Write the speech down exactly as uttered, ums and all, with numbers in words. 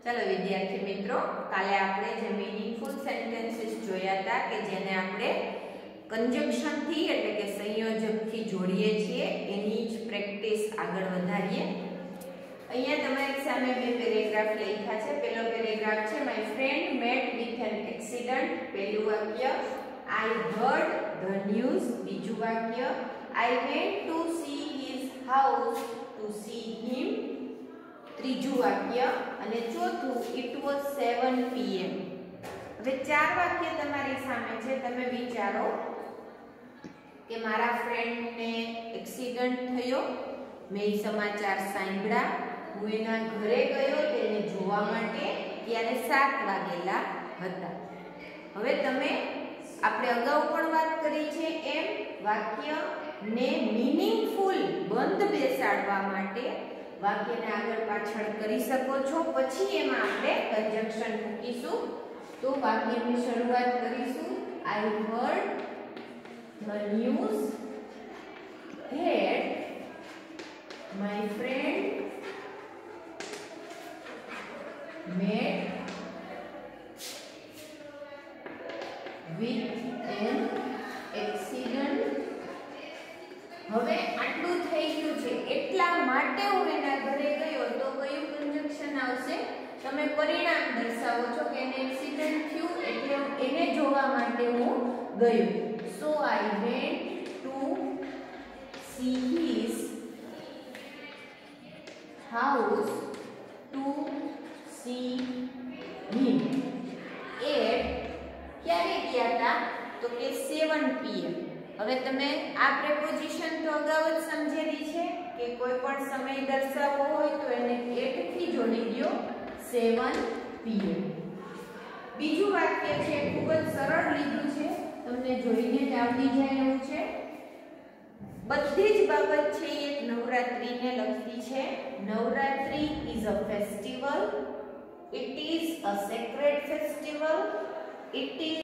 चलो विद्यार्थी मित्रों, काले आपणे जे मीनिंगफुल सेंटेन्सीस जोया था के जेने आपणे कंजंक्शन थी એટલે કે સંયોજક થી જોડીએ છીએ એની જ પ્રેક્ટિસ આગળ વધારીએ। અહીંયા તમારી સામે બે પેરેગ્રાફ લખ્યા છે। પહેલો પેરેગ્રાફ છે my friend met with an accident. પહેલું વાક્ય I heard the news। બીજું વાક્ય I went to see his house to see him। ત્રીજું વાક્ય અને ચોથું it was seven p m। હવે ચાર વાક્ય તમારી સામે છે, તમે વિચારો કે મારા ફ્રેન્ડ ને એક્સિડન્ટ થયો, મેં સમાચાર સાંભળ્યા, હું એના ઘરે ગયો તેને જોવા માટે, ત્યારે સાત વાગેલા હતા। હવે તમે આપણે અગાઉ પણ વાત કરી છે એમ વાક્ય ને મીનિંગફુલ બંધ બેસાડવા માટે વાક્યને આગળ પાછળ કરી શકો છો, પછી એમાં આપણે કંજંક્શન મૂકીશું। તો વાક્યની શરૂઆત કરીશું I heard the news that my friend met with an accident। હવે આટલું થઈ ગયું છે, એટલા માટે હું એના ઘરે ગયો, તો કયું કંજંક્શન આવશે? તમે પરિણામ દર્શાવો છો કે એને એક્સિડન્ટ થયું એટલે એને જોવા માટે હું ગયો। So I went to see his house to see him at ક્યારે ગયા હતા? તો કે સેવન પી એમ। હવે તમે આ પ્રેપોઝિશન તો અગાઉ જ સમજેલી છે કે કોઈ પણ સમય દર્શાવવો હોય તો એને એટ થી જોડી દો, સેવન પી એમ। બીજું વાક્ય છે, ખૂબ જ સરળ લીધું છે, તમને જોઈને જ આવડી જાય એવું છે। બધી જ બાબત છે એ નવરાત્રીને લગતી છે। Navratri is a festival, it is a sacred festival, it is